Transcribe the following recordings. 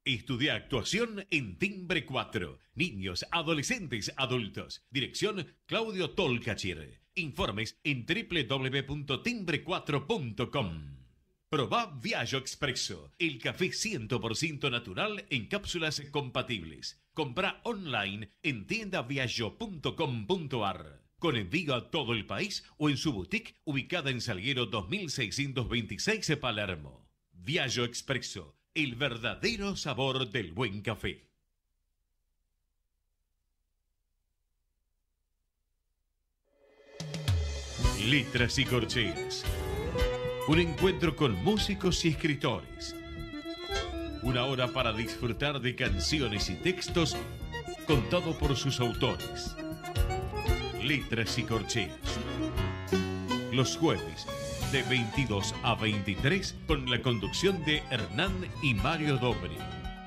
Estudia actuación en Timbre 4. Niños, adolescentes, adultos. Dirección Claudio Tolcachir. Informes en www.timbre4.com. Probá Viaggio Expresso, el café 100% natural en cápsulas compatibles. Comprá online en tiendaviaggio.com.ar. Con envío a todo el país o en su boutique ubicada en Salguero 2626 Palermo. Viaggio Expresso, el verdadero sabor del buen café. Letras y corcheas. Un encuentro con músicos y escritores. Una hora para disfrutar de canciones y textos contado por sus autores. Letras y corcheas. Los jueves de 22 a 23 con la conducción de Hernán y Mario Dobri.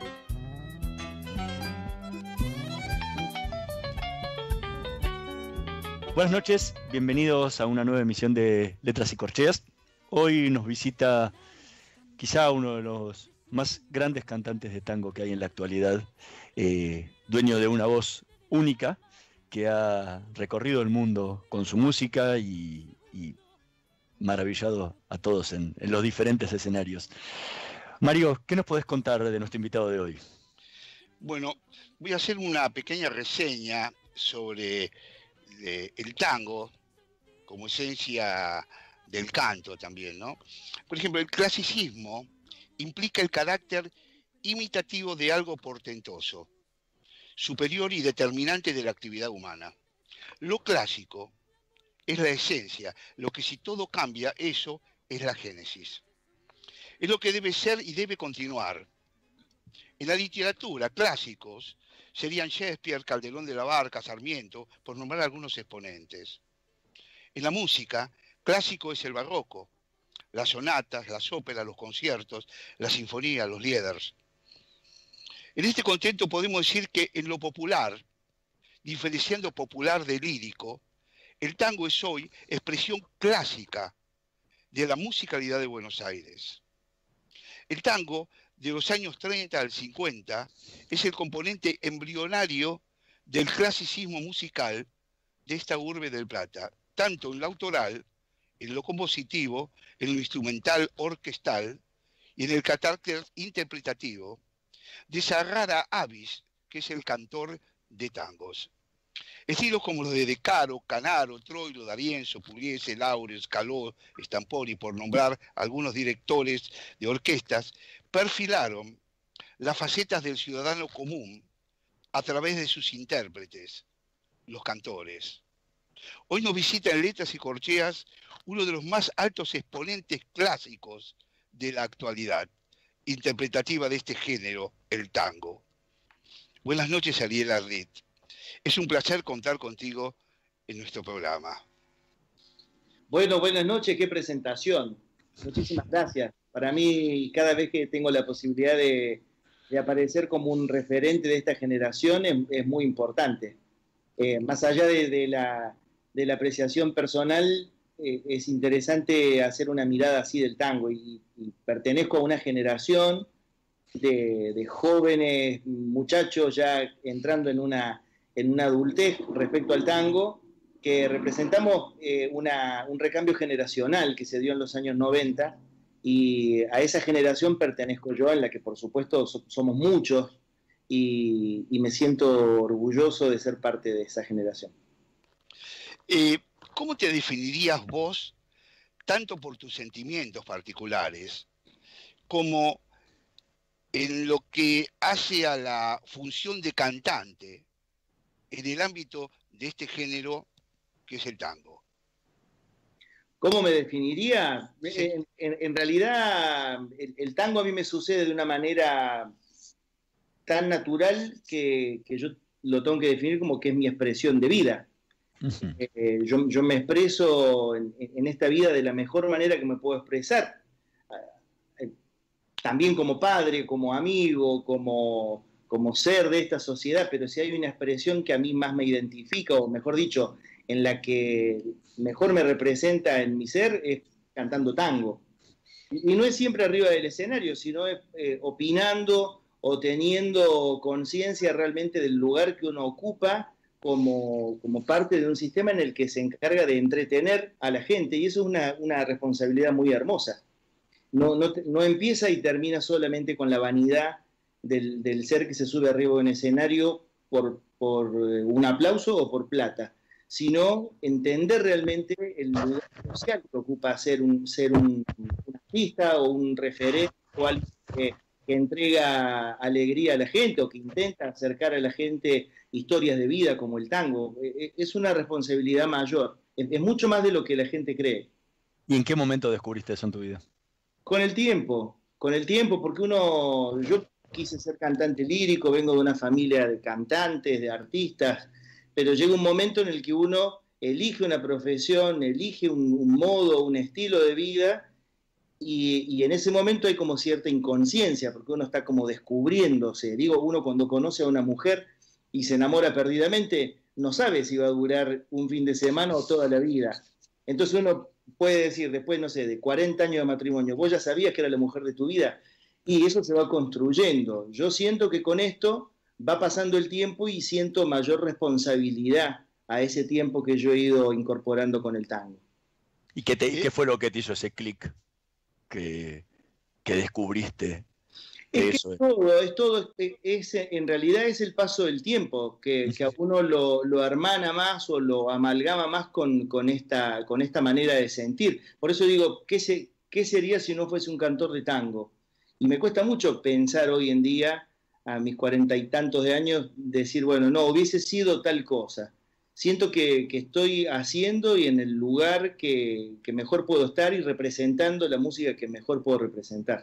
Buenas noches, bienvenidos a una nueva emisión de Letras y Corcheas. Hoy nos visita quizá uno de los más grandes cantantes de tango que hay en la actualidad, dueño de una voz única que ha recorrido el mundo con su música y maravillado a todos en los diferentes escenarios. Mario, ¿qué nos podés contar de nuestro invitado de hoy? Bueno, voy a hacer una pequeña reseña sobre el tango como esencia del canto también, ¿no? Por ejemplo, el clasicismo implica el carácter imitativo de algo portentoso, superior y determinante de la actividad humana. Lo clásico es la esencia, lo que si todo cambia, eso es la génesis. Es lo que debe ser y debe continuar. En la literatura, clásicos serían Shakespeare, Calderón de la Barca, Sarmiento, por nombrar algunos exponentes. En la música, clásico es el barroco, las sonatas, las óperas, los conciertos, la sinfonía, los lieders. En este contexto podemos decir que en lo popular, diferenciando popular de lírico, el tango es hoy expresión clásica de la musicalidad de Buenos Aires. El tango, de los años 30 al 50, es el componente embrionario del clasicismo musical de esta urbe del Plata, tanto en lo autoral, en lo compositivo, en lo instrumental orquestal y en el carácter interpretativo de esa rara avis que es el cantor de tangos. Estilos como los de De Caro, Canaro, Troilo, D'Arienzo, Pugliese, Laurens, Caló, Stamponi, por nombrar algunos directores de orquestas, perfilaron las facetas del ciudadano común a través de sus intérpretes, los cantores. Hoy nos visita en Letras y Corcheas uno de los más altos exponentes clásicos de la actualidad interpretativa de este género, el tango. Buenas noches, Ariel Ardit. Es un placer contar contigo en nuestro programa. Bueno, buenas noches, qué presentación. Muchísimas gracias. Para mí, cada vez que tengo la posibilidad de aparecer como un referente de esta generación, es muy importante. Más allá de la apreciación personal, es interesante hacer una mirada así del tango. Y pertenezco a una generación de jóvenes muchachos ya entrando en una adultez respecto al tango, que representamos un recambio generacional que se dio en los años 90, y a esa generación pertenezco yo, en la que por supuesto somos muchos, y me siento orgulloso de ser parte de esa generación. ¿Cómo te definirías vos, tanto por tus sentimientos particulares, como en lo que hace a la función de cantante en el ámbito de este género que es el tango? ¿Cómo me definiría? Sí. En realidad, el tango a mí me sucede de una manera tan natural que yo lo tengo que definir como que es mi expresión de vida. Yo me expreso en esta vida de la mejor manera que me puedo expresar. También como padre, como amigo, como ser de esta sociedad, pero si hay una expresión que a mí más me identifica, o mejor dicho, en la que mejor me representa en mi ser, es cantando tango. Y no es siempre arriba del escenario, sino opinando o teniendo conciencia realmente del lugar que uno ocupa como parte de un sistema en el que se encarga de entretener a la gente, y eso es una responsabilidad muy hermosa. No empieza y termina solamente con la vanidad del ser que se sube arriba de un escenario por un aplauso o por plata, sino entender realmente el lugar social que ocupa ser un artista o un referente o alguien que entrega alegría a la gente o que intenta acercar a la gente historias de vida como el tango. Es una responsabilidad mayor, es mucho más de lo que la gente cree. ¿Y en qué momento descubriste eso en tu vida? Con el tiempo, porque yo quise ser cantante lírico, vengo de una familia de cantantes, de artistas, pero llega un momento en el que uno elige una profesión, elige un modo, un estilo de vida, y en ese momento hay como cierta inconsciencia, porque uno está como descubriéndose. Digo, uno cuando conoce a una mujer y se enamora perdidamente, no sabe si va a durar un fin de semana o toda la vida. Entonces uno puede decir, después, no sé, de 40 años de matrimonio, vos ya sabías que era la mujer de tu vida, y eso se va construyendo. Yo siento que con esto va pasando el tiempo y siento mayor responsabilidad a ese tiempo que yo he ido incorporando con el tango. ¿Y qué fue lo que te hizo ese clic que descubriste? En realidad es el paso del tiempo, que a uno lo hermana más o lo amalgama más con esta manera de sentir. Por eso digo, ¿qué sería si no fuese un cantor de tango? Y me cuesta mucho pensar hoy en día, a mis 40 y tantos de años, decir, bueno, no, hubiese sido tal cosa. Siento que estoy haciendo y en el lugar que mejor puedo estar y representando la música que mejor puedo representar.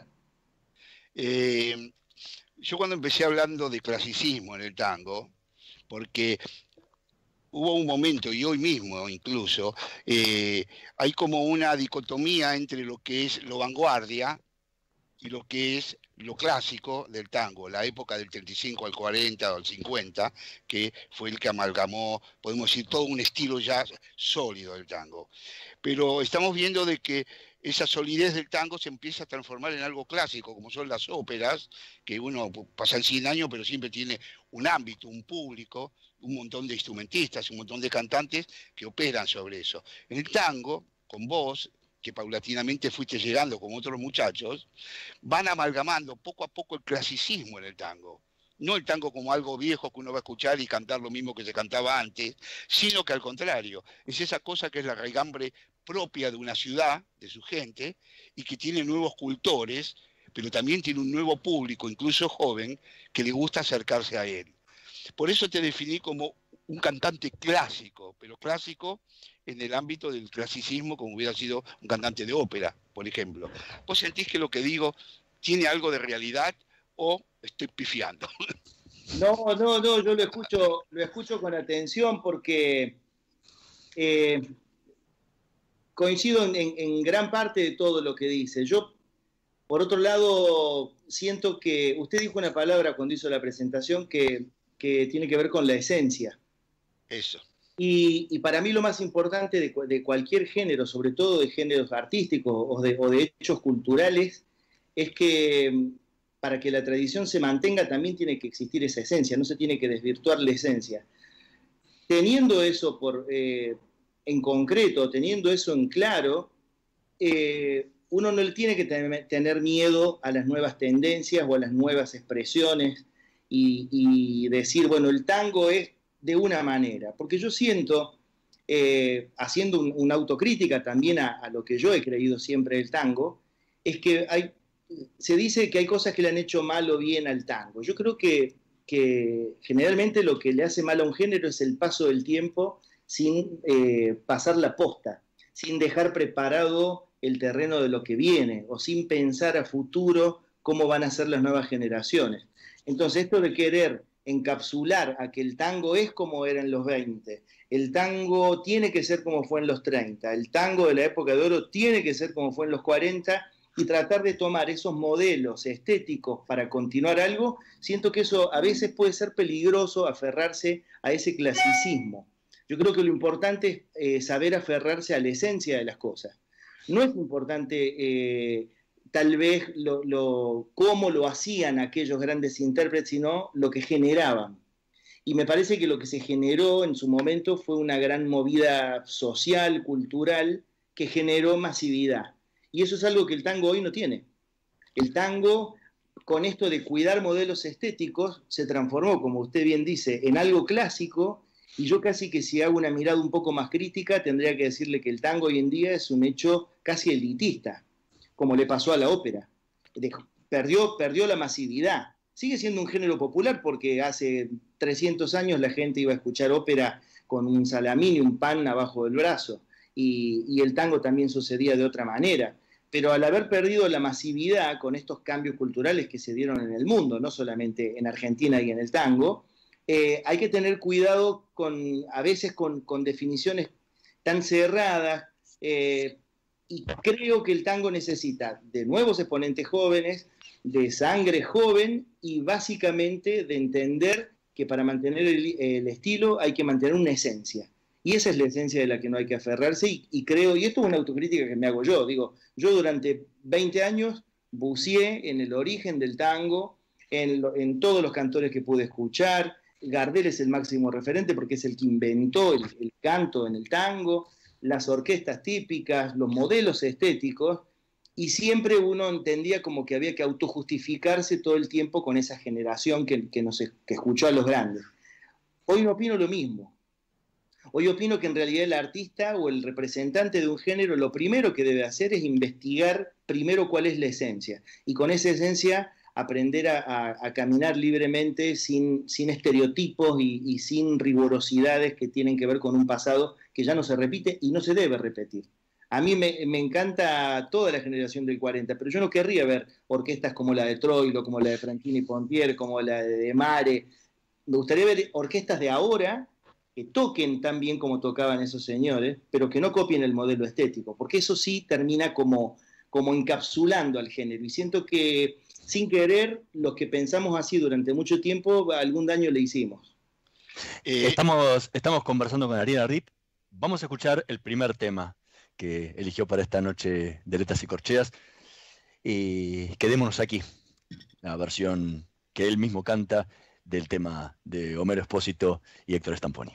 Yo cuando empecé hablando de clasicismo en el tango, porque hubo un momento, y hoy mismo incluso, hay como una dicotomía entre lo que es lo vanguardia y lo que es lo clásico del tango, la época del 35 al 40 o al 50, que fue el que amalgamó, podemos decir, todo un estilo ya sólido del tango. Pero estamos viendo de que esa solidez del tango se empieza a transformar en algo clásico, como son las óperas, que uno pasan 100 años, pero siempre tiene un ámbito, un público, un montón de instrumentistas, un montón de cantantes que operan sobre eso. En el tango, con vos, que paulatinamente fuiste llegando con otros muchachos, van amalgamando poco a poco el clasicismo en el tango. No el tango como algo viejo que uno va a escuchar y cantar lo mismo que se cantaba antes, sino que al contrario, es esa cosa que es la raigambre propia de una ciudad, de su gente, y que tiene nuevos cultores, pero también tiene un nuevo público, incluso joven, que le gusta acercarse a él. Por eso te definí como un cantante clásico, pero clásico en el ámbito del clasicismo, como hubiera sido un cantante de ópera, por ejemplo. ¿Vos sentís que lo que digo tiene algo de realidad o estoy pifiando? No, yo lo escucho con atención porque coincido en gran parte de todo lo que dice. Yo, por otro lado, siento que usted dijo una palabra cuando hizo la presentación que tiene que ver con la esencia. Eso. Y para mí lo más importante de cualquier género, sobre todo de géneros artísticos o de hechos culturales, es que para que la tradición se mantenga también tiene que existir esa esencia, no se tiene que desvirtuar la esencia. Teniendo eso en concreto, teniendo eso en claro, uno no le tiene que tener miedo a las nuevas tendencias o a las nuevas expresiones y decir, bueno, el tango es de una manera, porque yo siento, haciendo una autocrítica también a lo que yo he creído siempre del tango, es que se dice que hay cosas que le han hecho mal o bien al tango. Yo creo que generalmente lo que le hace mal a un género es el paso del tiempo sin pasar la posta, sin dejar preparado el terreno de lo que viene, o sin pensar a futuro cómo van a ser las nuevas generaciones. Entonces, esto de querer encapsular a que el tango es como era en los 20, el tango tiene que ser como fue en los 30, el tango de la época de oro tiene que ser como fue en los 40, y tratar de tomar esos modelos estéticos para continuar algo, siento que eso a veces puede ser peligroso, aferrarse a ese clasicismo. Yo creo que lo importante es saber aferrarse a la esencia de las cosas. No es importante tal vez cómo lo hacían aquellos grandes intérpretes, sino lo que generaban. Y me parece que lo que se generó en su momento fue una gran movida social, cultural, que generó masividad. Y eso es algo que el tango hoy no tiene. El tango, con esto de cuidar modelos estéticos, se transformó, como usted bien dice, en algo clásico, y yo casi que si hago una mirada un poco más crítica, tendría que decirle que el tango hoy en día es un hecho casi elitista, como le pasó a la ópera. Perdió la masividad. Sigue siendo un género popular porque hace 300 años la gente iba a escuchar ópera con un salamín y un pan abajo del brazo, y el tango también sucedía de otra manera. Pero al haber perdido la masividad con estos cambios culturales que se dieron en el mundo, no solamente en Argentina y en el tango, hay que tener cuidado a veces con definiciones tan cerradas, y creo que el tango necesita de nuevos exponentes jóvenes, de sangre joven y básicamente de entender que para mantener el estilo hay que mantener una esencia. Y esa es la esencia de la que no hay que aferrarse, y creo, y esto es una autocrítica que me hago yo, digo, yo durante 20 años buceé en el origen del tango, en todos los cantores que pude escuchar. Gardel es el máximo referente porque es el que inventó el canto en el tango, las orquestas típicas, los modelos estéticos, y siempre uno entendía como que había que autojustificarse todo el tiempo con esa generación que escuchó a los grandes. Hoy no opino lo mismo. Hoy opino que en realidad el artista o el representante de un género lo primero que debe hacer es investigar primero cuál es la esencia, y con esa esencia aprender a caminar libremente sin estereotipos y sin rigurosidades que tienen que ver con un pasado que ya no se repite y no se debe repetir. A mí me encanta toda la generación del 40, pero yo no querría ver orquestas como la de Troilo, como la de Franchini Pontier, como la de Mare. Me gustaría ver orquestas de ahora que toquen tan bien como tocaban esos señores, pero que no copien el modelo estético, porque eso sí termina como encapsulando al género. Y siento que, sin querer, los que pensamos así durante mucho tiempo, algún daño le hicimos. Estamos conversando con Ariel Rip. Vamos a escuchar el primer tema que eligió para esta noche de Letras y Corcheas. Y quedémonos aquí, la versión que él mismo canta del tema de Homero Espósito y Héctor Stamponi.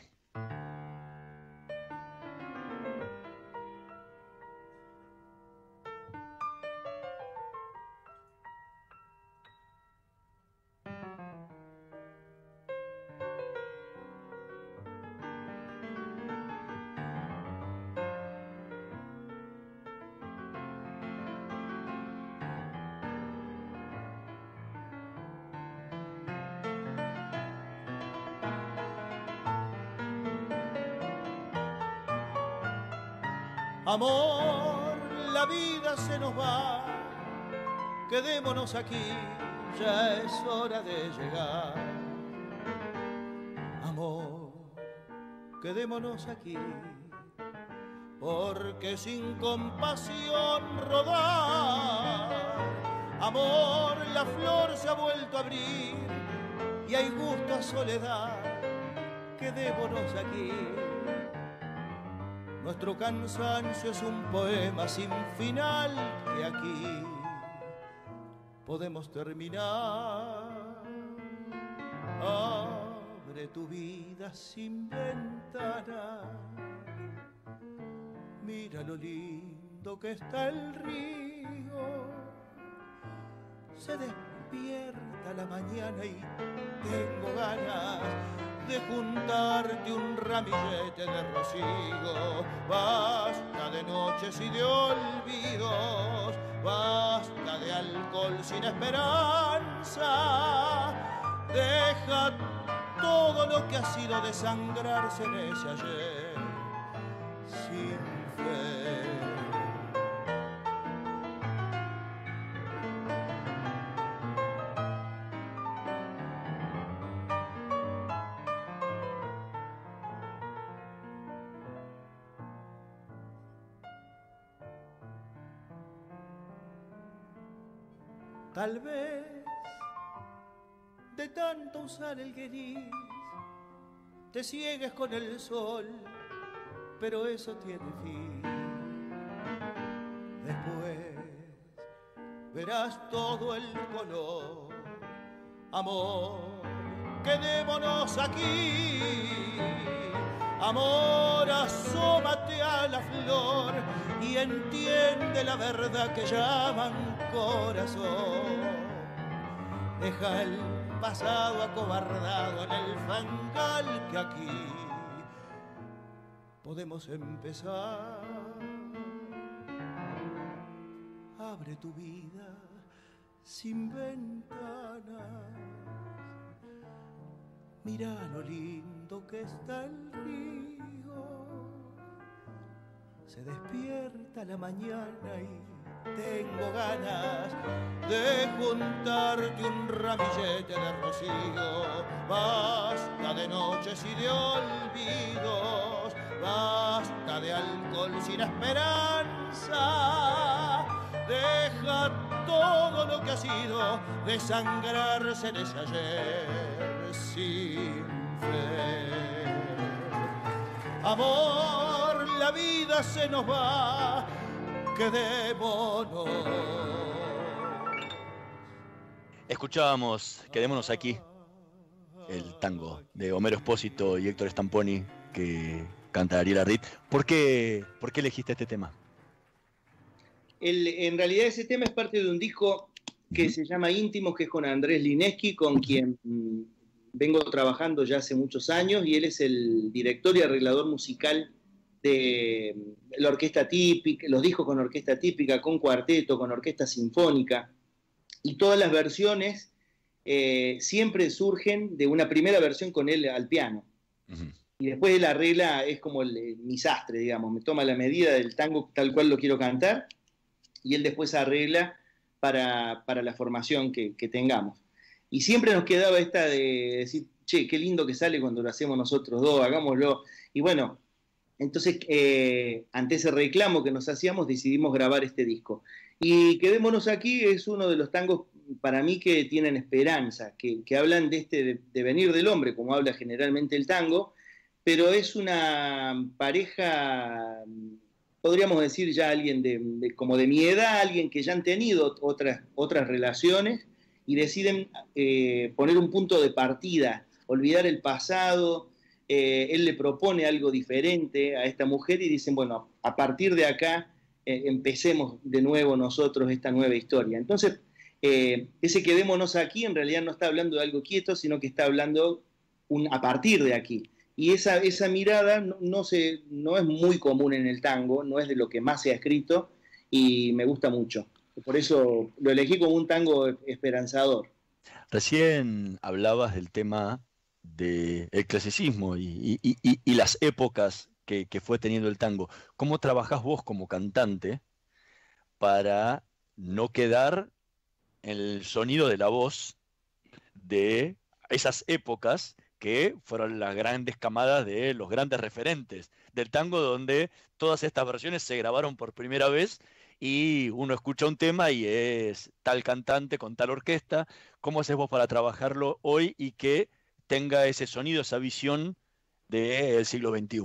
Amor, la vida se nos va, quedémonos aquí, ya es hora de llegar. Amor, quedémonos aquí, porque sin compasión rodar. Amor, la flor se ha vuelto a abrir y hay gusto a soledad, quedémonos aquí. Nuestro cansancio es un poema sin final que aquí podemos terminar. Abre tu vida sin ventana, mira lo lindo que está el río. Se despierta la mañana y tengo ganas de juntarte un ramillete de rocío. Basta de noches y de olvidos, basta de alcohol sin esperanza. Deja todo lo que ha sido desangrarse en ese ayer sin fe. Tal vez de tanto usar el gris te ciegues con el sol, pero eso tiene fin. Después verás todo el color. Amor, quedémonos aquí. Amor, asómate a la flor y entiende la verdad que llaman corazón. Deja el pasado acobardado en el fangal que aquí podemos empezar. Abre tu vida sin ventanas, mira lo lindo que está el río. Se despierta la mañana y tengo ganas de juntarte un ramillete de rocío. Basta de noches y de olvidos, basta de alcohol sin esperanza. Deja todo lo que ha sido desangrarse de ese ayer sin fe. Amor, la vida se nos va, quedémonos. Escuchábamos Quedémonos aquí, el tango de Homero Espósito y Héctor Stamponi que canta Ariel Ardit. ¿Por qué elegiste este tema? En realidad ese tema es parte de un disco que se llama Íntimos, que es con Andrés Lineski, con quien vengo trabajando ya hace muchos años, y él es el director y arreglador musical de la orquesta típica, los discos con orquesta típica, con cuarteto, con orquesta sinfónica, y todas las versiones siempre surgen de una primera versión con él al piano. Y después él arregla, es como mi sastre, digamos, me toma la medida del tango tal cual lo quiero cantar, y él después arregla para la formación que tengamos. Y siempre nos quedaba esta de decir, che, qué lindo que sale cuando lo hacemos nosotros dos, hagámoslo. Y bueno, entonces ante ese reclamo que nos hacíamos, decidimos grabar este disco. Y Quedémonos aquí es uno de los tangos para mí que tienen esperanza, que hablan de este devenir del hombre, como habla generalmente el tango, pero es una pareja, podríamos decir ya alguien como de mi edad, alguien que ya han tenido otras relaciones y deciden poner un punto de partida, olvidar el pasado. Él le propone algo diferente a esta mujer y dicen, bueno, a partir de acá empecemos de nuevo nosotros esta nueva historia. Entonces, ese Quedémonos aquí en realidad no está hablando de algo quieto, sino que está hablando a partir de aquí. Y esa mirada no es muy común en el tango, no es de lo que más se ha escrito y me gusta mucho. Por eso lo elegí como un tango esperanzador. Recién hablabas del tema del clasicismo y las épocas que fue teniendo el tango. ¿Cómo trabajás vos como cantante para no quedar en el sonido de la voz de esas épocas que fueron las grandes camadas de los grandes referentes del tango, donde todas estas versiones se grabaron por primera vez y uno escucha un tema y es tal cantante con tal orquesta? ¿Cómo haces vos para trabajarlo hoy y que tenga ese sonido, esa visión del siglo XXI?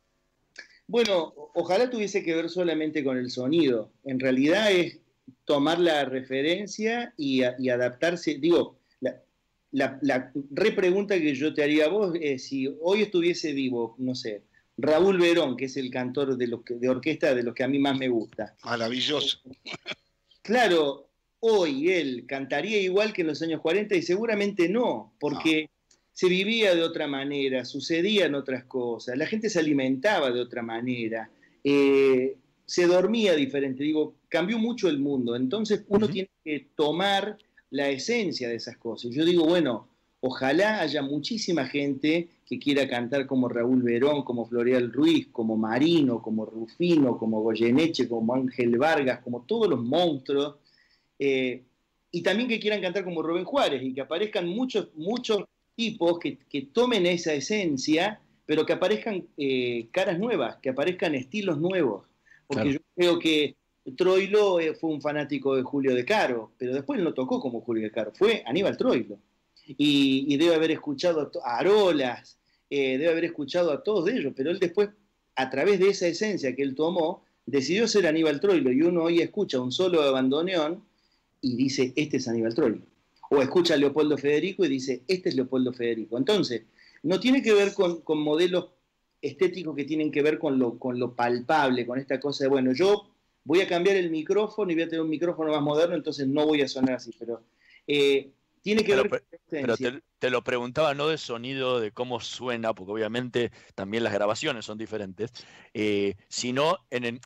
Bueno, ojalá tuviese que ver solamente con el sonido. En realidad es tomar la referencia y adaptarse. Digo, la repregunta que yo te haría a vos es si hoy estuviese vivo, no sé, Raúl Verón, que es el cantor de orquesta de los que a mí más me gusta. Maravilloso. Claro, hoy él cantaría igual que en los años 40 y seguramente no, porque se vivía de otra manera, sucedían otras cosas, la gente se alimentaba de otra manera, se dormía diferente. Digo, cambió mucho el mundo, entonces uno tiene que tomar la esencia de esas cosas. Yo digo, bueno, ojalá haya muchísima gente que quiera cantar como Raúl Verón, como Floreal Ruiz, como Marino, como Rufino, como Goyeneche, como Ángel Vargas, como todos los monstruos, y también que quieran cantar como Rubén Juárez, y que aparezcan muchos tipos que tomen esa esencia, pero que aparezcan caras nuevas, que aparezcan estilos nuevos, porque yo creo que Troilo fue un fanático de Julio De Caro, pero después no tocó como Julio De Caro, fue Aníbal Troilo. Y debe haber escuchado a Arolas, debe haber escuchado a todos ellos, pero él después, a través de esa esencia que él tomó, decidió ser Aníbal Troilo, y uno hoy escucha un solo de bandoneón y dice, este es Aníbal Troilo. O escucha a Leopoldo Federico y dice, este es Leopoldo Federico. Entonces, no tiene que ver con modelos estéticos que tienen que ver con lo palpable, con esta cosa de, bueno, yo voy a cambiar el micrófono y voy a tener un micrófono más moderno, entonces no voy a sonar así, pero tiene que ver con pero te lo preguntaba no de sonido, de cómo suena, porque obviamente también las grabaciones son diferentes, sino en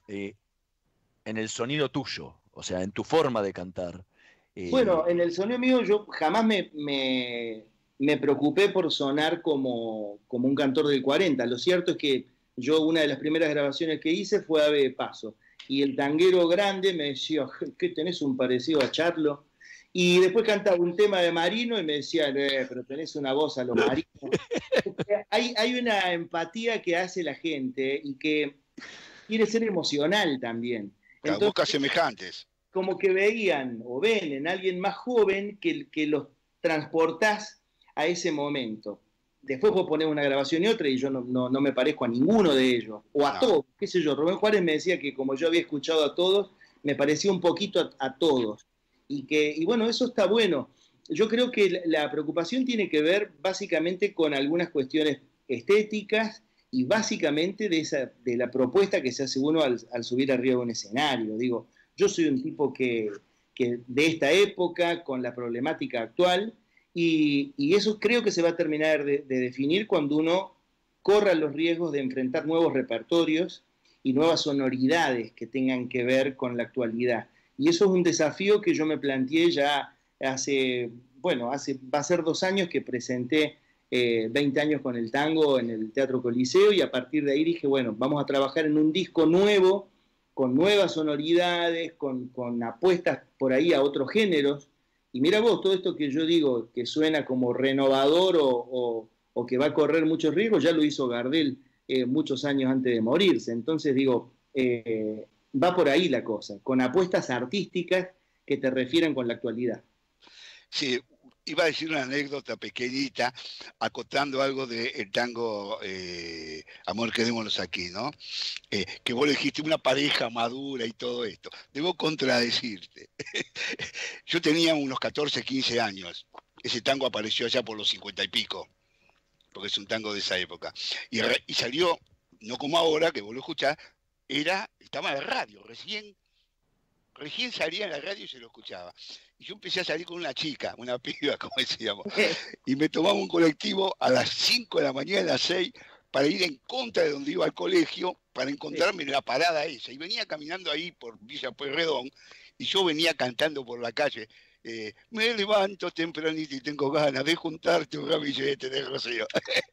el sonido tuyo, o sea, en tu forma de cantar. Bueno, en el sonido mío yo jamás me preocupé por sonar como un cantor del 40. Lo cierto es que yo una de las primeras grabaciones que hice fue Ave de Paso. Y el tanguero grande me decía, ¿qué tenés un parecido a Charlo? Y después cantaba un tema de Marino y me decía, pero tenés una voz a lo Marino. Hay una empatía que hace la gente y que quiere ser emocional también. Entonces, busca semejantes. Como que veían o ven en alguien más joven que los transportás a ese momento. Después vos ponés una grabación y otra y yo no me parezco a ninguno de ellos, o a todos, qué sé yo. Rubén Juárez me decía que como yo había escuchado a todos, me parecía un poquito a todos. Y bueno, eso está bueno. Yo creo que la preocupación tiene que ver básicamente con algunas cuestiones estéticas y básicamente de la propuesta que se hace uno al subir arriba de un escenario. Digo, yo soy un tipo que de esta época, con la problemática actual, y eso creo que se va a terminar de definir cuando uno corra los riesgos de enfrentar nuevos repertorios y nuevas sonoridades que tengan que ver con la actualidad. Y eso es un desafío que yo me planteé ya va a ser 2 años que presenté 20 años con el tango en el Teatro Coliseo, y a partir de ahí dije, bueno, vamos a trabajar en un disco nuevo, con nuevas sonoridades, con apuestas por ahí a otros géneros. Y mira vos, todo esto que yo digo que suena como renovador o que va a correr muchos riesgos, ya lo hizo Gardel muchos años antes de morirse. Entonces digo, va por ahí la cosa, con apuestas artísticas que te refieran con la actualidad. Sí, iba a decir una anécdota pequeñita, acotando algo del tango Amor, quedémonos aquí, ¿no? Que vos le dijiste una pareja madura y todo esto. Debo contradecirte. Yo tenía unos 14, 15 años. Ese tango apareció allá por los 50 y pico, porque es un tango de esa época. Y salió, no como ahora, que vos lo escuchás, estaba en la radio, recién salía en la radio y se lo escuchaba. Y yo empecé a salir con una chica, una piba, como decíamos, y me tomaba un colectivo a las 5 de la mañana, a las 6, para ir en contra de donde iba al colegio, para encontrarme en la parada esa. Y venía caminando ahí por Villa Pueyrredón, y yo venía cantando por la calle, me levanto tempranito y tengo ganas de juntarte un ramillete de rocío.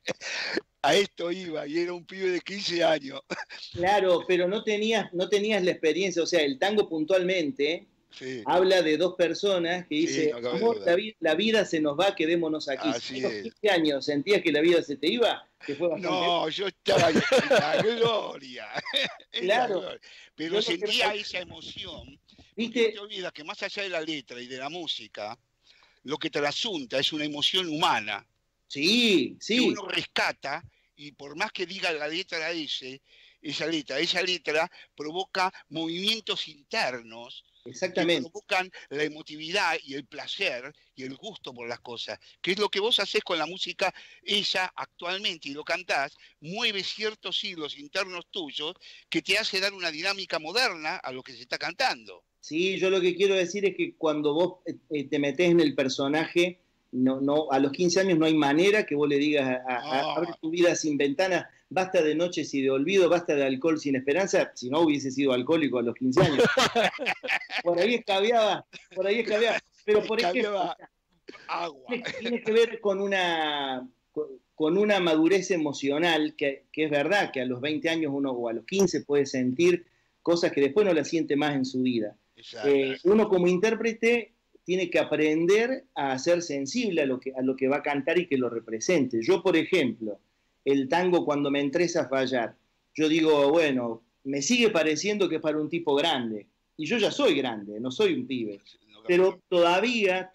A esto iba, y era un pibe de 15 años. Claro, pero no tenías la experiencia, o sea, el tango puntualmente sí. Habla de 2 personas que dicen, no amor, la vida se nos va, quedémonos aquí. Así si a los 15 años sentías que la vida se te iba, que fue bastante... No, yo estaba en la gloria. Claro. Pero sentía esa emoción. ¿Viste? No te olvidas que más allá de la letra y de la música, lo que trasunta es una emoción humana. Sí, sí. Que uno rescata, y por más que diga la letra esa letra provoca movimientos internos. Exactamente. Que provocan la emotividad y el placer y el gusto por las cosas, que es lo que vos hacés con la música ella actualmente, y lo cantás, mueve ciertos hilos internos tuyos que te hace dar una dinámica moderna a lo que se está cantando. Sí, yo lo que quiero decir es que cuando vos te metés en el personaje, a los 15 años no hay manera que vos le digas abre tu vida sin ventana, basta de noches y de olvido, basta de alcohol sin esperanza, si no hubiese sido alcohólico a los 15 años. Por ahí escabeaba. Pero por ejemplo, agua. Tiene que ver con una madurez emocional que es verdad que a los 20 años uno, o a los 15 puede sentir cosas que después no las siente más en su vida. Uno como intérprete tiene que aprender a ser sensible a lo que va a cantar y que lo represente. Yo, por ejemplo, el tango, cuando me entresa a fallar, yo digo, bueno, me sigue pareciendo que es para un tipo grande. Y yo ya soy grande, no soy un pibe. Pero todavía,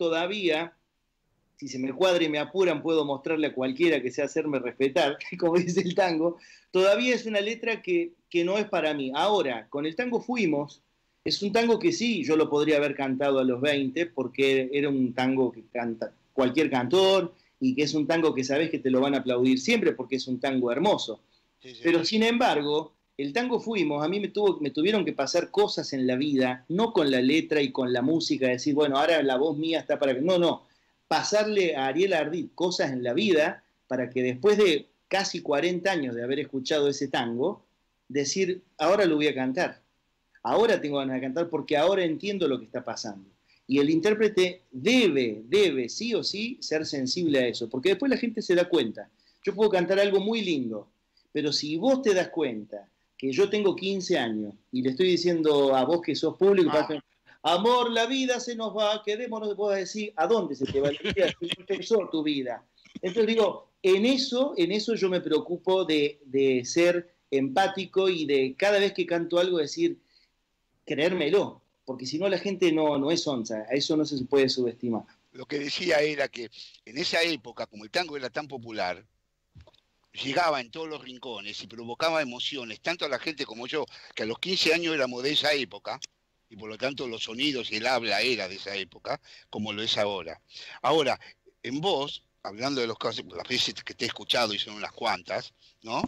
si se me cuadra y me apuran, puedo mostrarle a cualquiera que sea hacerme respetar, como dice el tango, todavía es una letra que no es para mí. Ahora, con el tango fuimos, Es un tango que sí, yo lo podría haber cantado a los 20, porque era un tango que canta cualquier cantor, y que es un tango que sabés que te lo van a aplaudir siempre, porque es un tango hermoso. Sí, sí. Pero sin embargo, el tango Fuimos, a mí me tuvieron que pasar cosas en la vida, no con la letra y con la música, decir, bueno, ahora la voz mía está para... No, pasarle a Ariel Ardit cosas en la vida para que después de casi 40 años de haber escuchado ese tango, decir, ahora lo voy a cantar. Ahora tengo ganas de cantar porque ahora entiendo lo que está pasando. Y el intérprete debe, sí o sí, ser sensible a eso, porque después la gente se da cuenta. Yo puedo cantar algo muy lindo, pero si vos te das cuenta que yo tengo 15 años y le estoy diciendo a vos que sos público, amor, la vida se nos va, quedémonos, vos vas a decir, ¿a dónde se te va la vida si no empezó tu vida? Entonces digo, en eso yo me preocupo de ser empático y de cada vez que canto algo decir, creérmelo, porque si no la gente no es onza, a eso no se puede subestimar. Lo que decía era que en esa época, como el tango era tan popular, llegaba en todos los rincones y provocaba emociones, tanto a la gente como yo, que a los 15 años éramos de esa época, y por lo tanto los sonidos y el habla era de esa época, como lo es ahora. Ahora, en vos, hablando de los casos, las veces que te he escuchado, y son unas cuantas, ¿no?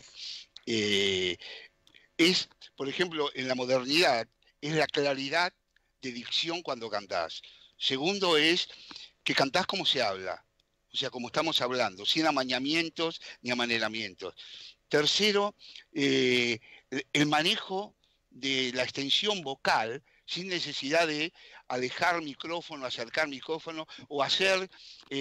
Es, por ejemplo, en la modernidad, es la claridad de dicción cuando cantás. Segundo es que cantás como se habla, o sea, como estamos hablando, sin amañamientos ni amanelamientos. Tercero, el manejo de la extensión vocal sin necesidad de alejar micrófono, acercar micrófono o hacer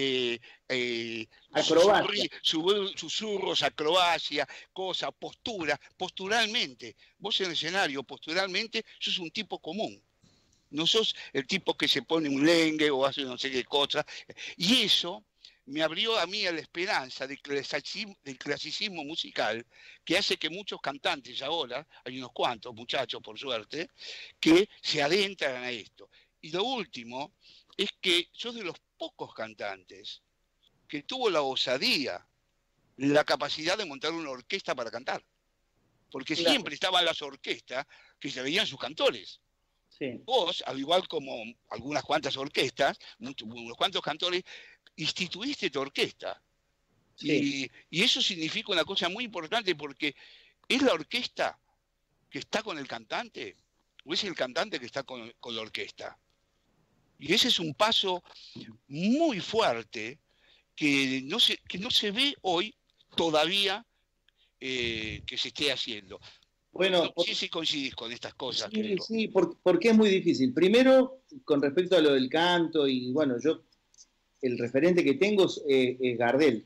susurros, acrobacia, cosas, posturalmente. Vos en el escenario, posturalmente, sos un tipo común. No sos el tipo que se pone un lengue o hace no sé qué cosa. Y eso me abrió a mí a la esperanza del clasicismo musical, que hace que muchos cantantes ahora, hay unos cuantos muchachos por suerte, que se adentran a esto. Y lo último es que sos de los pocos cantantes que tuvo la osadía, la capacidad de montar una orquesta para cantar. Porque claro, siempre estaban las orquestas que se veían sus cantores. Sí. Vos, al igual como algunas cuantas orquestas, unos cuantos cantores, instituiste tu orquesta. Sí. Y eso significa una cosa muy importante, porque ¿es la orquesta que está con el cantante o es el cantante que está con la orquesta? Y ese es un paso muy fuerte que no se ve hoy todavía que se esté haciendo. Bueno, no sé si coincidís con estas cosas. Sí, porque es muy difícil. Primero, con respecto a lo del canto, y bueno, yo el referente que tengo es Gardel.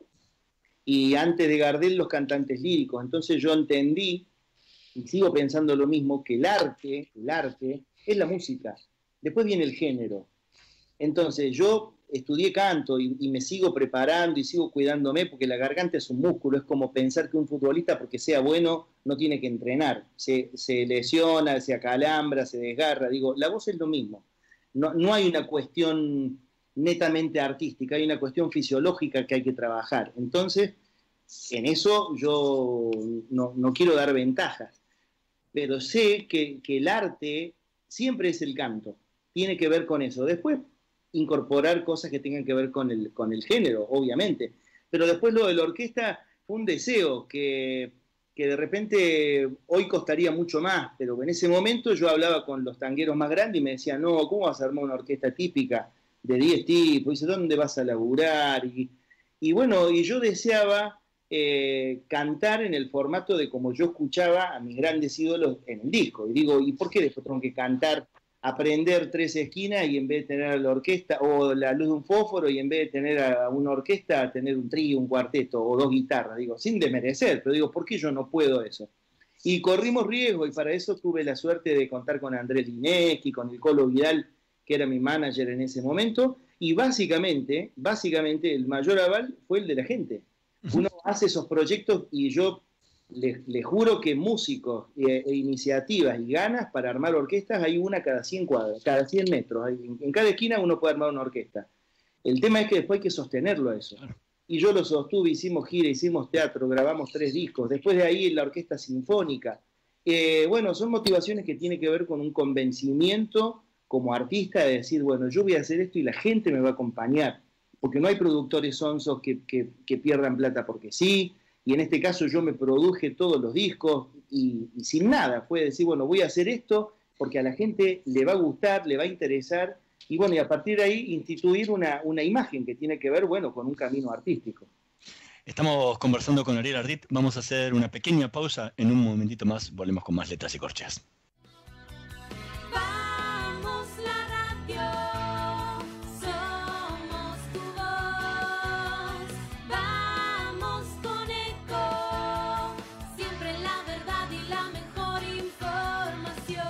Y antes de Gardel, los cantantes líricos. Entonces yo entendí, y sigo pensando lo mismo, que el arte es la música. Después viene el género. Entonces yo estudié canto y me sigo preparando y sigo cuidándome, porque la garganta es un músculo. Es como pensar que un futbolista, porque sea bueno, no tiene que entrenar. Se lesiona, se acalambra, se desgarra. Digo, la voz es lo mismo. No hay una cuestión netamente artística, hay una cuestión fisiológica que hay que trabajar. Entonces, en eso yo no quiero dar ventajas, pero sé que el arte siempre es el canto, tiene que ver con eso. Después, incorporar cosas que tengan que ver con el género, obviamente, pero después lo de la orquesta fue un deseo que de repente hoy costaría mucho más, pero en ese momento yo hablaba con los tangueros más grandes y me decían, no, ¿cómo vas a armar una orquesta típica de 10 tipos? Dice, ¿dónde vas a laburar? Y bueno, y yo deseaba cantar en el formato de como yo escuchaba a mis grandes ídolos en el disco. Y digo, ¿y por qué después tengo que cantar, aprender 3 esquinas y en vez de tener a la orquesta, o la luz de un fósforo, y en vez de tener a una orquesta, tener un trío, un cuarteto o 2 guitarras? Digo, sin desmerecer, pero digo, ¿por qué yo no puedo eso? Y corrimos riesgo, y para eso tuve la suerte de contar con Andrés Lineski, con el Colo Vidal, que era mi manager en ese momento, y básicamente el mayor aval fue el de la gente. Uno hace esos proyectos y yo les juro que músicos e iniciativas y ganas para armar orquestas hay una cada 100 cuadras, cada 100 metros. En cada esquina uno puede armar una orquesta. El tema es que después hay que sostenerlo a eso. Y yo lo sostuve, hicimos gira, hicimos teatro, grabamos 3 discos. Después de ahí la orquesta sinfónica. Bueno, son motivaciones que tienen que ver con un convencimiento como artista de decir, bueno, yo voy a hacer esto y la gente me va a acompañar, porque no hay productores sonsos que pierdan plata porque sí, y en este caso yo me produje todos los discos y sin nada, fue decir, bueno, voy a hacer esto porque a la gente le va a gustar, le va a interesar, y bueno, y a partir de ahí instituir una imagen que tiene que ver, bueno, con un camino artístico. Estamos conversando con Ariel Ardit, vamos a hacer una pequeña pausa, en un momentito más volvemos con más letras y corcheas. Vamos la radio, somos tu voz, vamos con Eco, siempre la verdad y la mejor información.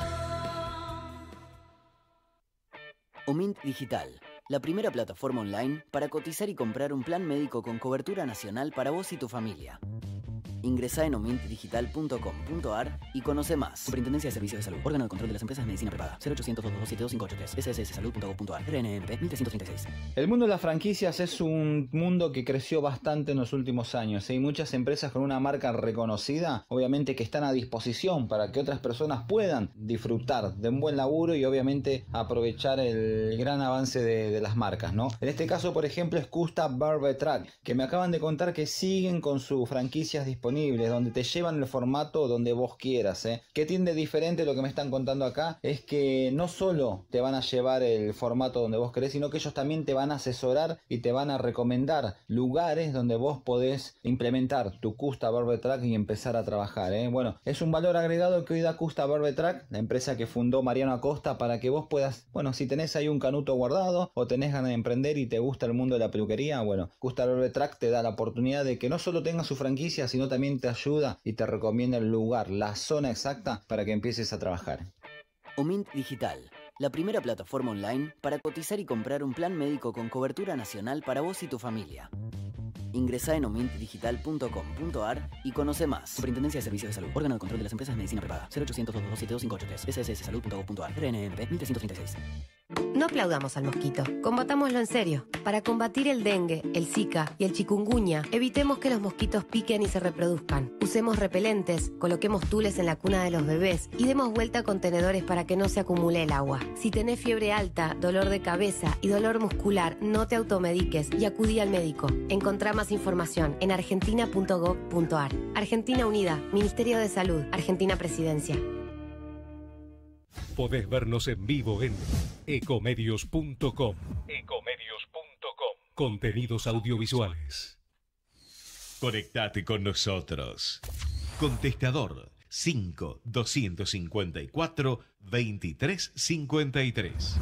Omint Digital, la primera plataforma online para cotizar y comprar un plan médico con cobertura nacional para vos y tu familia. Ingresá en omintdigital.com.ar y conoce más. Superintendencia de Servicios de Salud. Órgano de control de las empresas de medicina prepaga. 0800-227-2583. SSSsalud.gov.ar. RNMP 1336. El mundo de las franquicias es un mundo que creció bastante en los últimos años. Hay muchas empresas con una marca reconocida, obviamente que están a disposición para que otras personas puedan disfrutar de un buen laburo y obviamente aprovechar el gran avance de las marcas, ¿no? En este caso, por ejemplo, es Custa Barber Track, que me acaban de contar que siguen con sus franquicias disponibles, donde te llevan el formato donde vos quieras, ¿eh? ¿Qué tiene diferente lo que me están contando acá? Es que no solo te van a llevar el formato donde vos querés, sino que ellos también te van a asesorar y te van a recomendar lugares donde vos podés implementar tu Custa Barber Track y empezar a trabajar, ¿eh? Bueno, es un valor agregado que hoy da Custa Barber Track, la empresa que fundó Mariano Acosta, para que vos puedas, bueno, si tenés ahí un canuto guardado o tenés ganas de emprender y te gusta el mundo de la peluquería, bueno, Custa Barber Track te da la oportunidad de que no solo tengas su franquicia, sino también te ayuda y te recomienda el lugar, la zona exacta para que empieces a trabajar. Omint Digital, la primera plataforma online para cotizar y comprar un plan médico con cobertura nacional para vos y tu familia. Ingresá en omintdigital.com.ar y conoce más. Superintendencia de Servicios de Salud. Órgano de control de las empresas de medicina prepaga. 0800-227-2583. SSSsalud.gov.ar. RNMP 1336. No aplaudamos al mosquito, combatámoslo en serio. Para combatir el dengue, el zika y el chikungunya, evitemos que los mosquitos piquen y se reproduzcan. Usemos repelentes, coloquemos tules en la cuna de los bebés y demos vuelta a contenedores para que no se acumule el agua. Si tenés fiebre alta, dolor de cabeza y dolor muscular, no te automediques y acudí al médico. Encontrá más información en argentina.gov.ar. Argentina Unida, Ministerio de Salud, Argentina Presidencia. Podés vernos en vivo en ecomedios.com. Contenidos audiovisuales. Conectate con nosotros. Contestador 5-254-2353.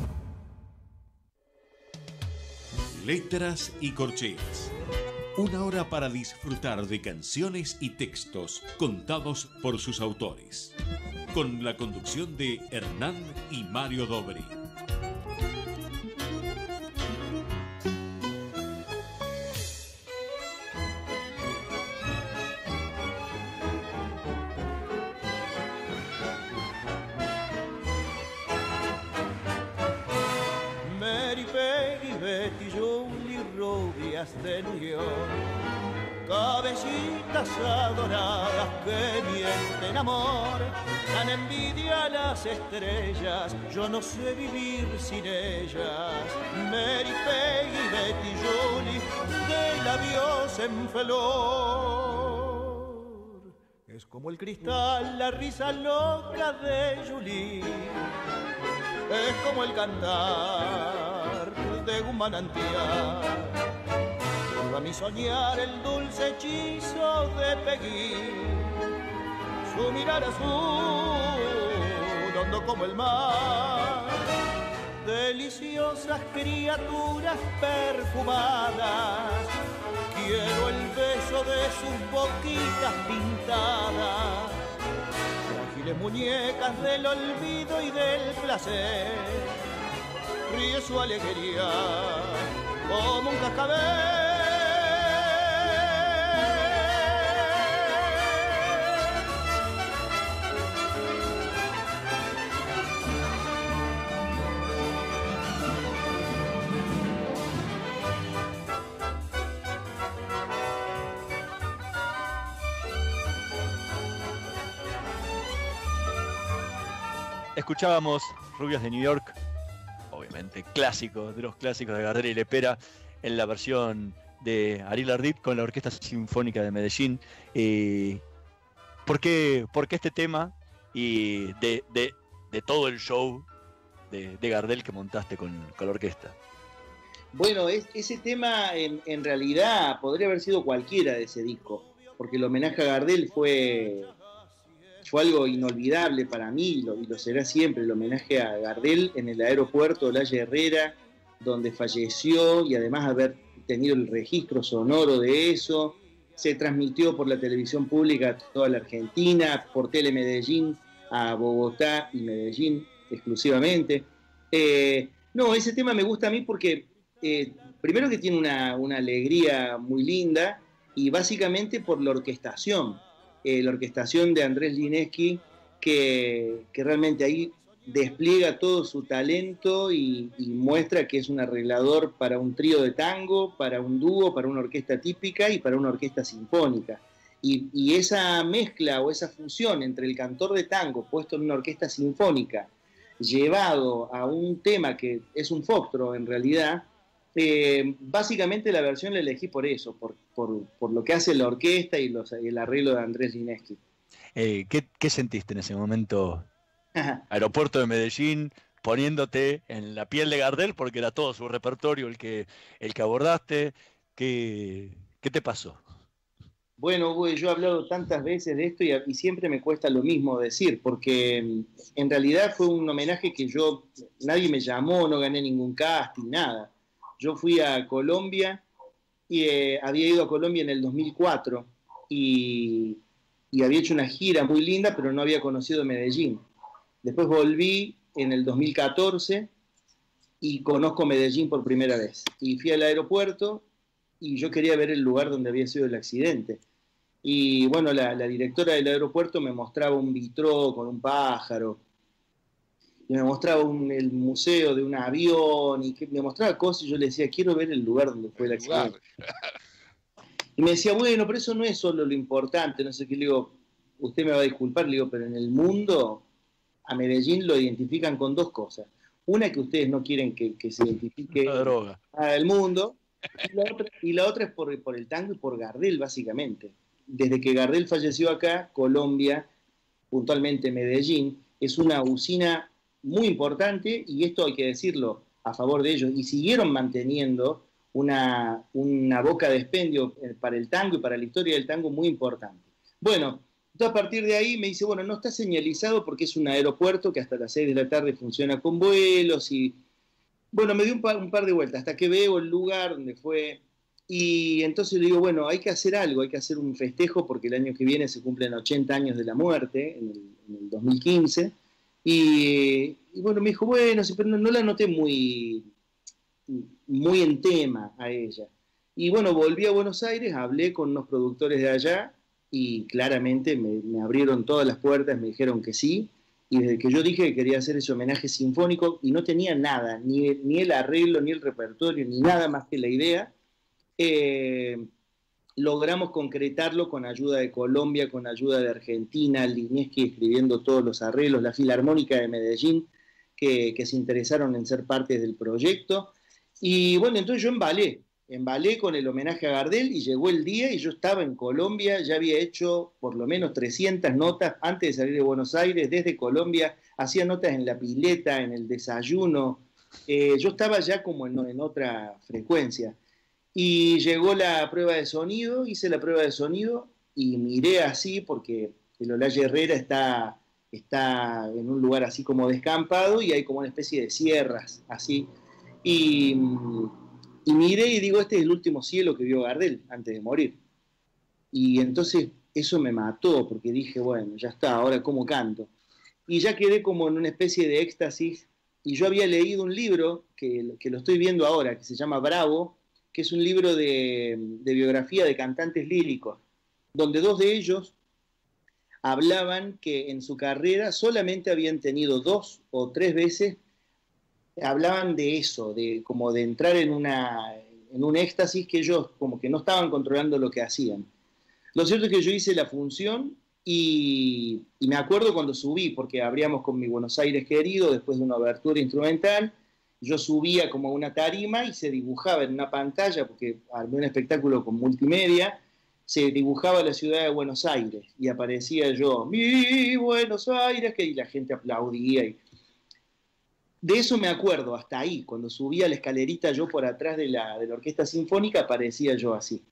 Letras y corcheas. Una hora para disfrutar de canciones y textos contados por sus autores. Con la conducción de Hernán y Mario Dobri. Mary, Peggy, Betty, Julie, rubias de New York, cabecitas adoradas que mienten amor, dan envidia a las estrellas, yo no sé vivir sin ellas. Mary, Peggy, Betty, Julie, de labios en flor. Es como el cristal, la risa loca de Julie, es como el cantar de un manantial. A mi soñar el dulce hechizo de Peggy, su mirar azul, hondo como el mar, deliciosas criaturas perfumadas, quiero el beso de sus boquitas pintadas, frágiles muñecas del olvido y del placer, ríe su alegría como un cascabel. Escuchábamos Rubias de New York, obviamente clásico, de los clásicos de Gardel y Lepera, en la versión de Ariel Ardit con la Orquesta Sinfónica de Medellín. ¿Por qué este tema y de todo el show de Gardel que montaste con la orquesta? Bueno, ese tema en realidad podría haber sido cualquiera de ese disco, porque el homenaje a Gardel fue algo inolvidable para mí y lo será siempre, el homenaje a Gardel en el aeropuerto Olaya Herrera, donde falleció, y además haber tenido el registro sonoro de eso. Se transmitió por la televisión pública a toda la Argentina, por Telemedellín a Bogotá y Medellín exclusivamente. No, ese tema me gusta a mí porque primero que tiene una alegría muy linda, y básicamente por la orquestación de Andrés Linesky, que realmente ahí despliega todo su talento y muestra que es un arreglador para un trío de tango, para un dúo, para una orquesta típica y para una orquesta sinfónica. Y esa mezcla o esa fusión entre el cantor de tango puesto en una orquesta sinfónica, llevado a un tema que es un foxtrot en realidad, básicamente la versión la elegí por eso, por lo que hace la orquesta y el arreglo de Andrés Linesky. ¿Qué sentiste en ese momento? Aeropuerto de Medellín, poniéndote en la piel de Gardel, porque era todo su repertorio el que abordaste. ¿Qué te pasó? Bueno, yo he hablado tantas veces de esto y siempre me cuesta lo mismo decir, porque en realidad fue un homenaje que nadie me llamó, no gané ningún casting, nada. Yo fui a Colombia y había ido a Colombia en el 2004 y había hecho una gira muy linda, pero no había conocido Medellín. Después volví en el 2014 y conozco Medellín por primera vez. Y fui al aeropuerto y yo quería ver el lugar donde había sido el accidente. Y bueno, la directora del aeropuerto me mostraba un vitró con un pájaro, y me mostraba el museo de un avión, y me mostraba cosas, y yo le decía, quiero ver el lugar donde fue el accidente. Y me decía, bueno, pero eso no es solo lo importante, no sé qué. Le digo, usted me va a disculpar, le digo, pero en el mundo a Medellín lo identifican con dos cosas. Una, que ustedes no quieren que se identifique la droga al mundo, y la otra es por el tango y por Gardel, básicamente. Desde que Gardel falleció acá, Colombia, puntualmente Medellín, es una usina muy importante, y esto hay que decirlo a favor de ellos, y siguieron manteniendo una boca de expendio para el tango y para la historia del tango muy importante. Bueno, entonces a partir de ahí me dice, bueno, no está señalizado porque es un aeropuerto que hasta las 6 de la tarde funciona con vuelos, y bueno, me dio un par de vueltas hasta que veo el lugar donde fue. Y entonces le digo, bueno, hay que hacer algo, hay que hacer un festejo porque el año que viene se cumplen 80 años de la muerte, en el 2015. Y bueno, me dijo, bueno, sí, pero no la noté muy en tema a ella. Y bueno, volví a Buenos Aires, hablé con unos productores de allá y claramente me abrieron todas las puertas, me dijeron que sí. Y desde que yo dije que quería hacer ese homenaje sinfónico y no tenía nada, ni el arreglo, ni el repertorio, ni nada más que la idea, logramos concretarlo con ayuda de Colombia, con ayuda de Argentina, Linesky escribiendo todos los arreglos, la Filarmónica de Medellín, que se interesaron en ser parte del proyecto. Y bueno, entonces yo embalé con el homenaje a Gardel, y llegó el día y yo estaba en Colombia, ya había hecho por lo menos 300 notas antes de salir de Buenos Aires, desde Colombia, hacía notas en la pileta, en el desayuno, yo estaba ya como en otra frecuencia. Y llegó la prueba de sonido, hice la prueba de sonido y miré así, porque el Olaya Herrera está en un lugar así como descampado y hay como una especie de sierras así. Y miré y digo, este es el último cielo que vio Gardel antes de morir. Y entonces eso me mató, porque dije, bueno, ya está, ahora ¿cómo canto? Y ya quedé como en una especie de éxtasis. Y yo había leído un libro, que lo estoy viendo ahora, que se llama Bravo, que es un libro de biografía de cantantes líricos, donde dos de ellos hablaban que en su carrera solamente habían tenido 2 o 3 veces, hablaban de eso, como de entrar en un éxtasis, que ellos como que no estaban controlando lo que hacían. Lo cierto es que yo hice la función Y me acuerdo cuando subí, porque abríamos con Mi Buenos Aires Querido, después de una abertura instrumental, yo subía como a una tarima y se dibujaba en una pantalla, porque armé un espectáculo con multimedia, se dibujaba la ciudad de Buenos Aires, y aparecía yo, mi Buenos Aires, y la gente aplaudía. De eso me acuerdo, hasta ahí, cuando subía la escalerita yo por atrás de la Orquesta Sinfónica, aparecía yo así.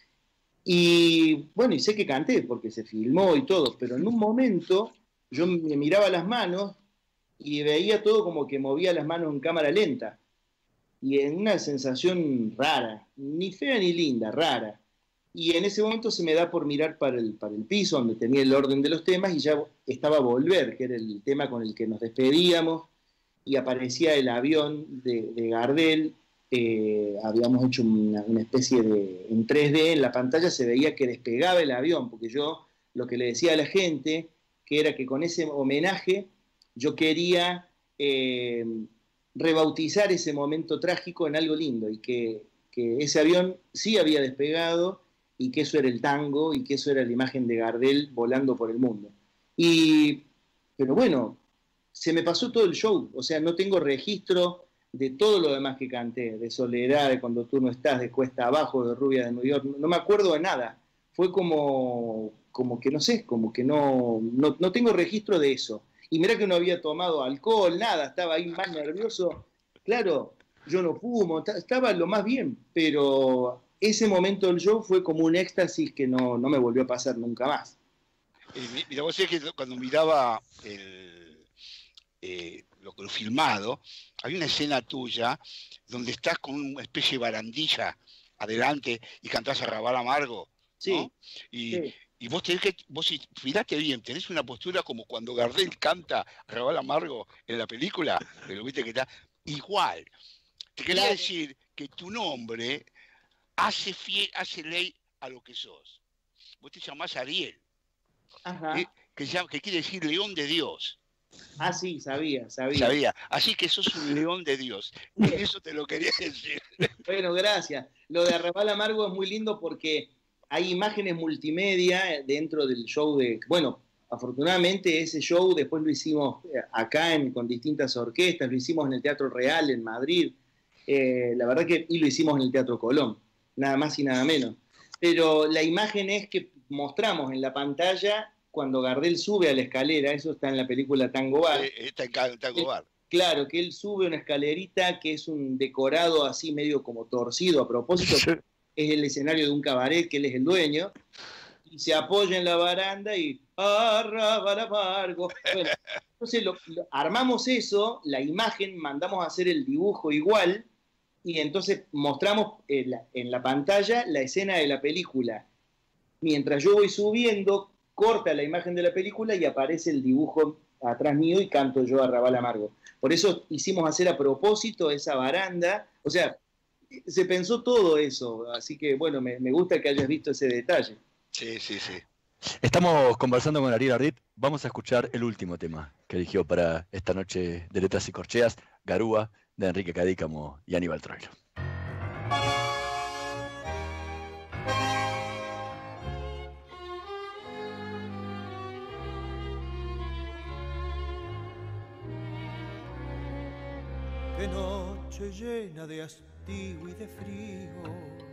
Y bueno, y sé que canté, porque se filmó y todo, pero en un momento yo me miraba las manos y veía todo como que movía las manos en cámara lenta. Y en una sensación rara, ni fea ni linda, rara. Y en ese momento se me da por mirar para el piso, donde tenía el orden de los temas, y ya estaba Volver, que era el tema con el que nos despedíamos, y aparecía el avión de Gardel. Habíamos hecho una especie de... En 3D en la pantalla se veía que despegaba el avión, porque yo lo que le decía a la gente, que era que con ese homenaje yo quería rebautizar ese momento trágico en algo lindo, y que ese avión sí había despegado, y que eso era el tango, y que eso era la imagen de Gardel volando por el mundo. Pero bueno, se me pasó todo el show, o sea, no tengo registro de todo lo demás que canté, de Soledad, de Cuando tú no estás, de Cuesta abajo, de Rubia de New York, no me acuerdo de nada. Fue como que no sé, como que no tengo registro de eso. Y mira que no había tomado alcohol, nada, estaba ahí más nervioso. Claro, yo no fumo, estaba lo más bien, pero ese momento del show fue como un éxtasis que no me volvió a pasar nunca más. Mira, vos sabés que cuando miraba lo filmado, había una escena tuya donde estás con una especie de barandilla adelante y cantás Arrabal Amargo, ¿no? Sí. Y vos si fíjate bien, tenés una postura como cuando Gardel canta Arrabal Amargo en la película, pero viste que está igual. Te quería decir que tu nombre hace ley a lo que sos. Vos te llamás Ariel, que quiere decir León de Dios. Ah, sí, sabía. Así que sos un león de Dios. Y eso te lo quería decir. Bueno, gracias. Lo de Arrabal Amargo es muy lindo porque hay imágenes multimedia dentro del show de... Bueno, afortunadamente ese show después lo hicimos acá con distintas orquestas, lo hicimos en el Teatro Real en Madrid, la verdad que y lo hicimos en el Teatro Colón, nada más y nada menos. Pero la imagen es que mostramos en la pantalla cuando Gardel sube a la escalera, eso está en la película Tango Bar. Está en Tango Bar. Claro, que él sube una escalerita que es un decorado así medio como torcido a propósito, es el escenario de un cabaret que él es el dueño, y se apoya en la baranda y Arrabal Amargo. Bueno, entonces armamos eso, la imagen, mandamos a hacer el dibujo igual, y entonces mostramos en la pantalla la escena de la película. Mientras yo voy subiendo, corta la imagen de la película y aparece el dibujo atrás mío y canto yo Arrabal Amargo. Por eso hicimos hacer a propósito esa baranda, o sea, se pensó todo eso, así que bueno, me gusta que hayas visto ese detalle. Sí. Estamos conversando con Ariel Ardit, vamos a escuchar el último tema que eligió para esta noche de Letras y Corcheas, Garúa, de Enrique Cadícamo y Aníbal Troilo. Qué noche llena de hastío y de frío,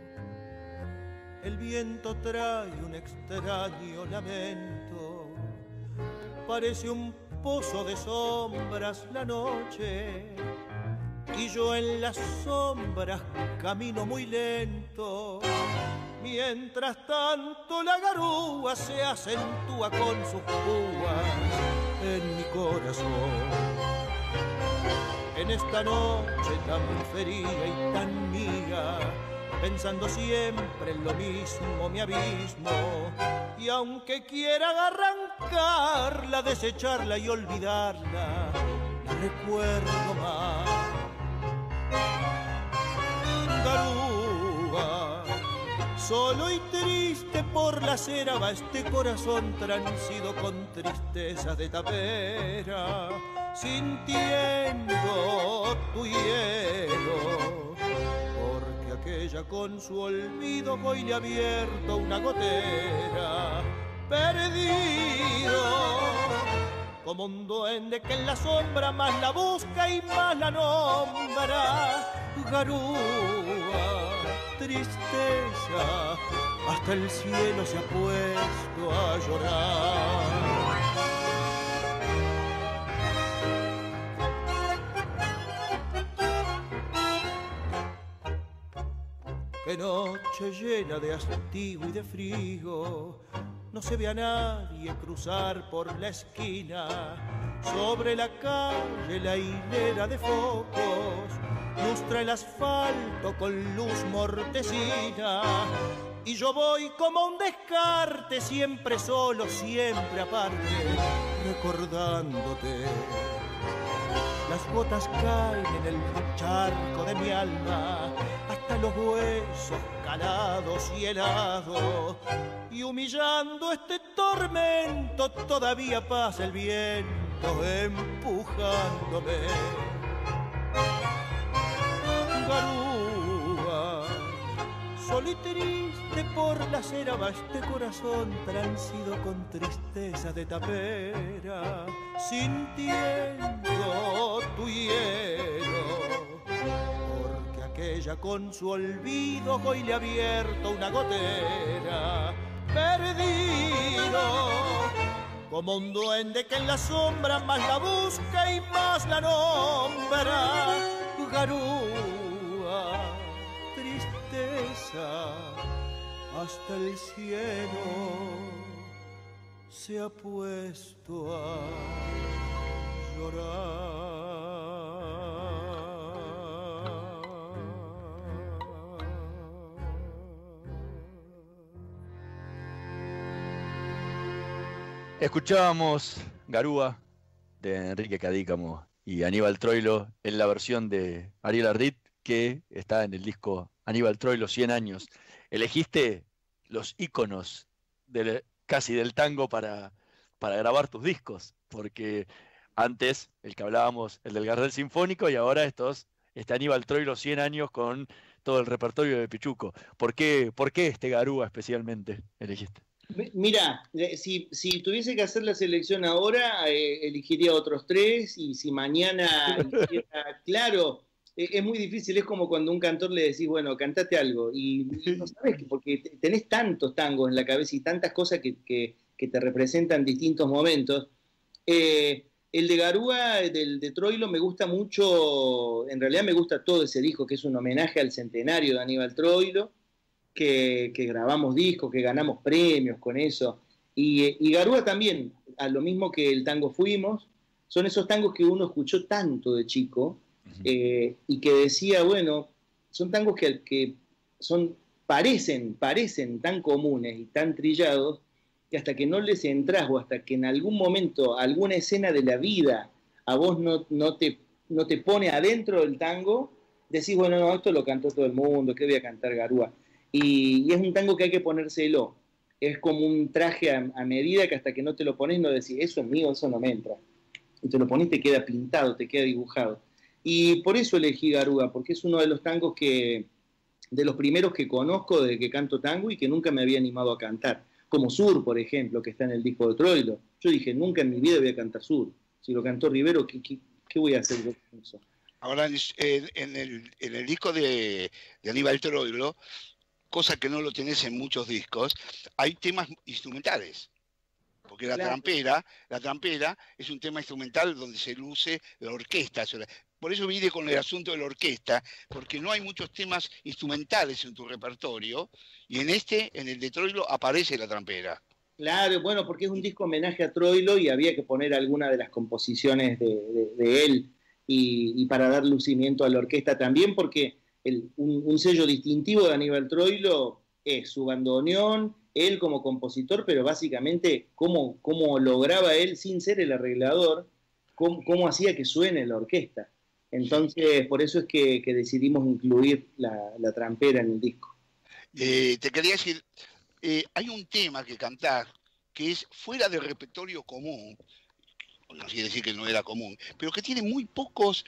el viento trae un extraño lamento, parece un pozo de sombras la noche, y yo en las sombras camino muy lento, mientras tanto la garúa se acentúa con sus púas en mi corazón. En esta noche tan fría y tan mía, pensando siempre en lo mismo me abismo, y aunque quiera arrancarla, desecharla y olvidarla, la recuerdo más. Garúa, solo y triste por la acera va este corazón transido con tristeza de tapera, sintiendo tu hielo, porque aquella con su olvido hoy le ha abierto una gotera perdido, como un duende que en la sombra más la busca y más la nombra. Garúa, tristeza, hasta el cielo se ha puesto a llorar. Qué noche llena de hastío y de frío, no se ve a nadie cruzar por la esquina. Sobre la calle la hilera de focos lustra el asfalto con luz mortecina. Y yo voy como un descarte, siempre solo, siempre aparte, recordándote. Las gotas caen en el charco de mi alma, hasta los huesos calados y helados. Y humillando este tormento, todavía pasa el viento empujándome. Garúa, sol y triste por la acera va este corazón transido con tristeza de tapera, sintiendo tu hielo, porque aquella con su olvido hoy le ha abierto una gotera. Perdido, como un duende que en la sombra más la busca y más la nombra. Garúa, tristeza, hasta el cielo se ha puesto a llorar. Escuchábamos Garúa de Enrique Cadícamo y Aníbal Troilo en la versión de Ariel Ardit, que está en el disco Aníbal Troilo 100 años. Elegiste los íconos casi del tango para grabar tus discos, porque antes el que hablábamos, el del Gardel Sinfónico, y ahora este Aníbal Troilo 100 años con todo el repertorio de Pichuco. ¿Por qué este Garúa especialmente elegiste? Mira, si tuviese que hacer la selección ahora, elegiría otros 3, y si mañana eligiera, claro, es muy difícil, es como cuando a un cantor le decís, bueno, cantate algo, y no sabes, porque tenés tantos tangos en la cabeza y tantas cosas que te representan distintos momentos. El de Garúa, de Troilo, me gusta mucho, en realidad me gusta todo ese disco, que es un homenaje al centenario de Aníbal Troilo, que grabamos discos, que ganamos premios con eso. Y Garúa también, a lo mismo que el tango Fuimos, son esos tangos que uno escuchó tanto de chico, y que decía, bueno, son tangos que parecen tan comunes y tan trillados, que hasta que no les entras, o hasta que en algún momento, alguna escena de la vida a vos no te pone adentro del tango, decís, bueno, no, esto lo cantó todo el mundo, ¿qué voy a cantar Garúa? Y es un tango que hay que ponérselo. Es como un traje a medida, que hasta que no te lo pones no decís, eso es mío, eso no me entra. Y te lo pones, te queda pintado, te queda dibujado. Y por eso elegí Garúa, porque es uno de los tangos de los primeros que conozco desde que canto tango y que nunca me había animado a cantar. Como Sur, por ejemplo, que está en el disco de Troilo. Yo dije, nunca en mi vida voy a cantar Sur. Si lo cantó Rivero, ¿qué voy a hacer yo con eso? Ahora, en el disco de Aníbal Troilo, cosa que no lo tenés en muchos discos, hay temas instrumentales. Porque la trampera es un tema instrumental donde se luce la orquesta. Por eso vine con el asunto de la orquesta, porque no hay muchos temas instrumentales en tu repertorio, y en el de Troilo, aparece la trampera. Claro, bueno, porque es un disco homenaje a Troilo y había que poner alguna de las composiciones de él, y para dar lucimiento a la orquesta también, porque un sello distintivo de Aníbal Troilo es su bandoneón, él como compositor, pero básicamente cómo lograba él, sin ser el arreglador, cómo hacía que suene la orquesta. Entonces, por eso es que decidimos incluir la trampera en el disco. Te quería decir, hay un tema que cantás que es fuera del repertorio común, no quiere decir que no era común, pero que tiene muy pocos,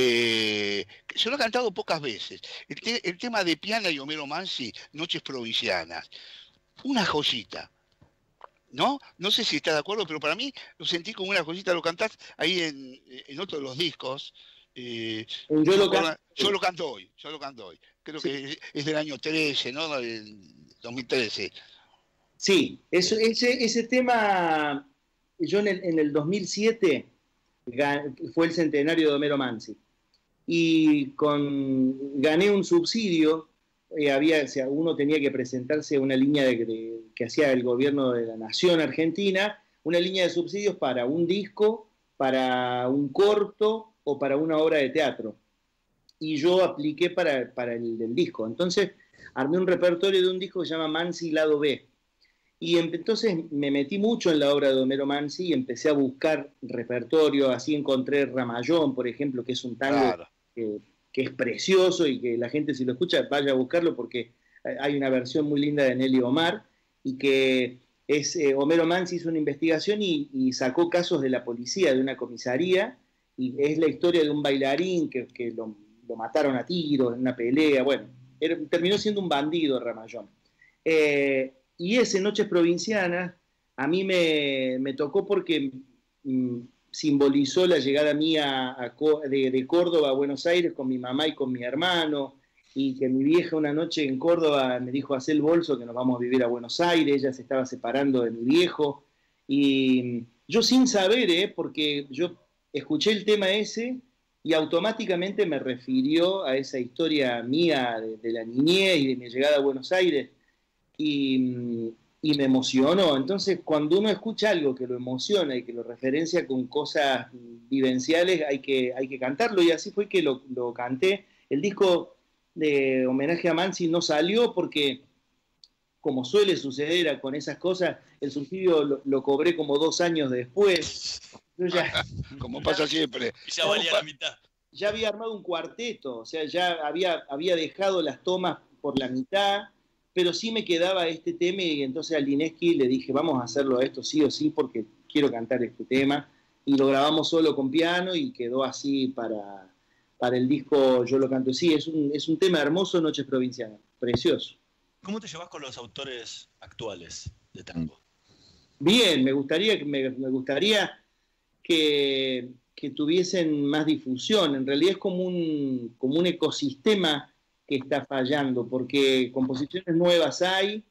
se lo ha cantado pocas veces. El tema de Piana y Homero Mansi, Noches Provincianas, una joyita. ¿no? No sé si estás de acuerdo, pero para mí lo sentí como una cosita, lo cantás ahí en otro de los discos. Yo lo canto hoy. Creo que es del año 13, ¿no? Del 2013. Sí, ese tema, yo en el 2007 fue el centenario de Homero Mansi. Y gané un subsidio. Uno tenía que presentarse a una línea que hacía el gobierno de la Nación Argentina, una línea de subsidios para un disco, para un corto o para una obra de teatro. Y yo apliqué para el del disco. Entonces armé un repertorio de un disco que se llama Mansi Lado B. Y entonces me metí mucho en la obra de Homero Mansi y empecé a buscar repertorio. Así encontré Ramallón, por ejemplo, que es un tango, claro, que es precioso y que la gente, si lo escucha, vaya a buscarlo, porque hay una versión muy linda de Nelly Omar, y que Homero Mansi hizo una investigación y sacó casos de la policía, de una comisaría, y es la historia de un bailarín que lo mataron a tiros en una pelea. Bueno, terminó siendo un bandido Ramallón. Y ese Noches Provincianas a mí me tocó porque simbolizó la llegada mía de Córdoba a Buenos Aires con mi mamá y con mi hermano, y que mi vieja una noche en Córdoba me dijo: hacé el bolso que nos vamos a vivir a Buenos Aires. Ella se estaba separando de mi viejo, y yo sin saber, porque yo escuché el tema ese y automáticamente me refirió a esa historia mía de la niñez y de mi llegada a Buenos Aires, y me emocionó. Entonces, cuando uno escucha algo que lo emociona y que lo referencia con cosas vivenciales, hay que cantarlo, y así fue que lo canté. El disco de homenaje a Mansi no salió porque, como suele suceder con esas cosas, el subsidio lo cobré como 2 años después. Yo como pasa siempre. Y ya valía la mitad. Ya había armado un cuarteto, o sea, ya había dejado las tomas por la mitad, pero sí me quedaba este tema, y entonces a Lineski le dije: vamos a hacerlo a esto sí o sí, porque quiero cantar este tema, y lo grabamos solo con piano y quedó así para el disco Yo lo canto sí. Es un tema hermoso, Noches Provincianas, precioso. ¿Cómo te llevas con los autores actuales de tango? Bien, me gustaría que tuviesen más difusión. En realidad es como un ecosistema que está fallando, porque composiciones nuevas hay,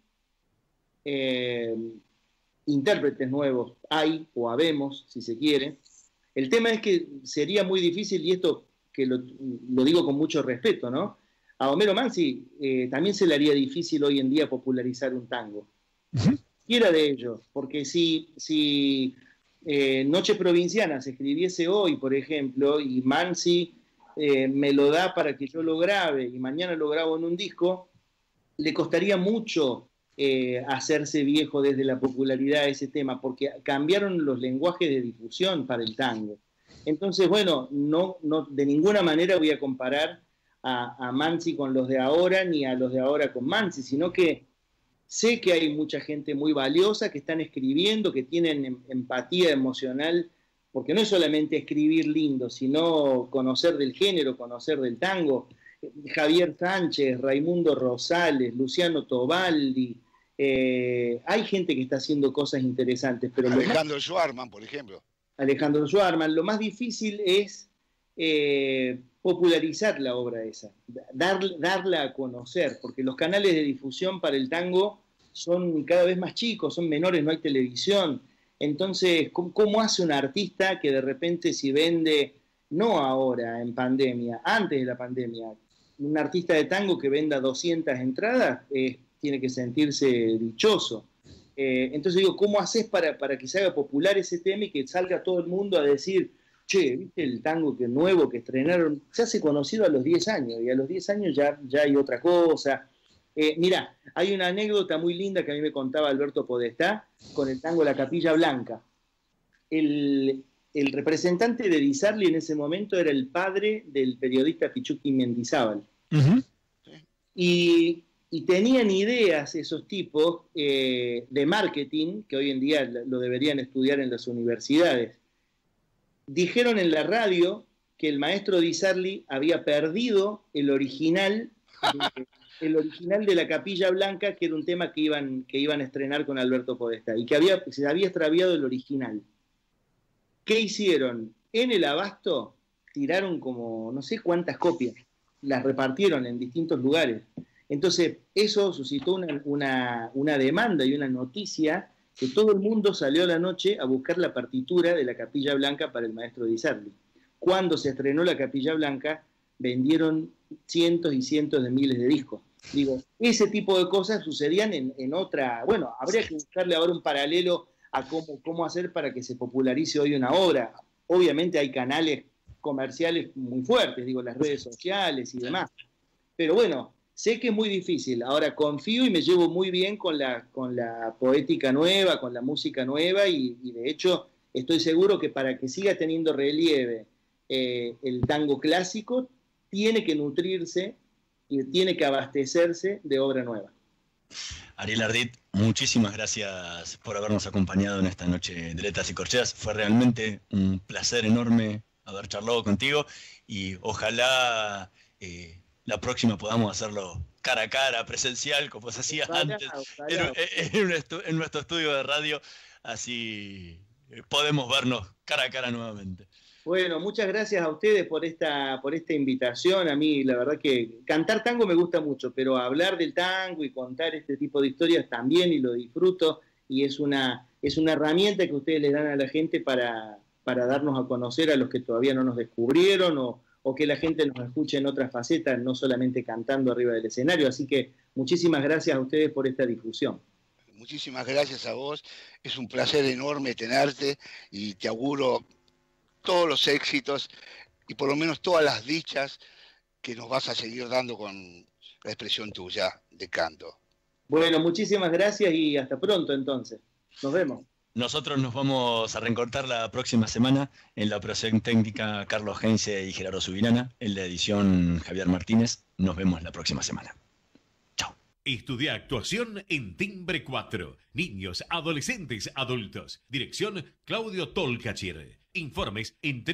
intérpretes nuevos hay, o habemos, si se quiere. El tema es que sería muy difícil, y esto que lo digo con mucho respeto, ¿no? A Homero Mansi también se le haría difícil hoy en día popularizar un tango. Cualquiera de ellos, porque si Noches Provincianas se escribiese hoy, por ejemplo, y Mansi me lo da para que yo lo grabe y mañana lo grabo en un disco, le costaría mucho hacerse viejo desde la popularidad de ese tema, porque cambiaron los lenguajes de difusión para el tango. Entonces, bueno, no de ninguna manera voy a comparar a Mansi con los de ahora, ni a los de ahora con Mansi, sino que sé que hay mucha gente muy valiosa que están escribiendo, que tienen empatía emocional, porque no es solamente escribir lindo, sino conocer del género, conocer del tango. Javier Sánchez, Raimundo Rosales, Luciano Tobaldi, hay gente que está haciendo cosas interesantes. Pero Alejandro Schwarman, por ejemplo. Alejandro Schwarman, lo más difícil es popularizar la obra esa, darla a conocer, porque los canales de difusión para el tango son cada vez más chicos, son menores, no hay televisión. Entonces, ¿cómo hace un artista que de repente, si vende, no ahora en pandemia, antes de la pandemia, un artista de tango que venda 200 entradas, tiene que sentirse dichoso? Entonces digo, ¿cómo haces para que se haga popular ese tema y que salga todo el mundo a decir: che, ¿viste el tango nuevo que estrenaron? Se hace conocido a los 10 años, y a los 10 años ya hay otra cosa. Mirá, hay una anécdota muy linda que a mí me contaba Alberto Podestá con el tango La Capilla Blanca. El representante de Di Sarli en ese momento era el padre del periodista Pichuqui Mendizábal. Y tenían ideas esos tipos de marketing, que hoy en día lo deberían estudiar en las universidades. Dijeron en la radio que el maestro Di Sarli había perdido el original el original de La Capilla Blanca, que era un tema que iban a estrenar con Alberto Podestá, y que se había extraviado el original. ¿Qué hicieron? En el Abasto tiraron como no sé cuántas copias, las repartieron en distintos lugares. Entonces, eso suscitó una demanda y una noticia que todo el mundo salió a la noche a buscar la partitura de La Capilla Blanca para el maestro Di Sarli. Cuando se estrenó La Capilla Blanca, vendieron cientos y cientos de miles de discos. Digo, ese tipo de cosas sucedían en otra... Bueno, habría que buscarle ahora un paralelo a cómo hacer para que se popularice hoy una obra. Obviamente hay canales comerciales muy fuertes, digo, las redes sociales y demás. Pero bueno, sé que es muy difícil. Ahora confío y me llevo muy bien con la poética nueva, con la música nueva, y de hecho estoy seguro que para que siga teniendo relieve el tango clásico, tiene que nutrirse y tiene que abastecerse de obra nueva. Ariel Ardit, muchísimas gracias por habernos acompañado en esta noche de Letras y Corcheas. Fue realmente un placer enorme haber charlado contigo y ojalá la próxima podamos hacerlo cara a cara, presencial, como se hacía antes, en nuestro estudio de radio, así podemos vernos cara a cara nuevamente. Bueno, muchas gracias a ustedes por esta invitación. A mí, la verdad que cantar tango me gusta mucho, pero hablar del tango y contar este tipo de historias también, y lo disfruto, y es una herramienta que ustedes le dan a la gente para darnos a conocer a los que todavía no nos descubrieron, o que la gente nos escuche en otras facetas, no solamente cantando arriba del escenario. Así que muchísimas gracias a ustedes por esta difusión. Muchísimas gracias a vos. Es un placer enorme tenerte y te auguro todos los éxitos y por lo menos todas las dichas que nos vas a seguir dando con la expresión tuya de canto. Bueno, muchísimas gracias y hasta pronto entonces. Nos vemos. Nosotros nos vamos a reencontrar la próxima semana en la operación técnica Carlos Heinze y Gerardo Subirana, en la edición Javier Martínez. Nos vemos la próxima semana. Chao. Estudia actuación en Timbre 4. Niños, adolescentes, adultos. Dirección Claudio Tolcachir. Informes en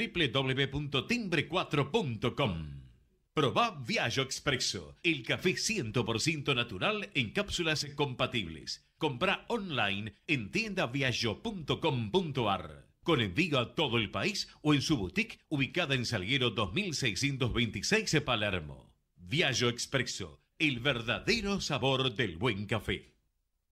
www.timbre4.com. Probá Viaggio Expresso, el café 100% natural en cápsulas compatibles. Comprá online en tiendaviaggio.com.ar. Con envío a todo el país o en su boutique ubicada en Salguero 2626 Palermo. Viaggio Expresso, el verdadero sabor del buen café.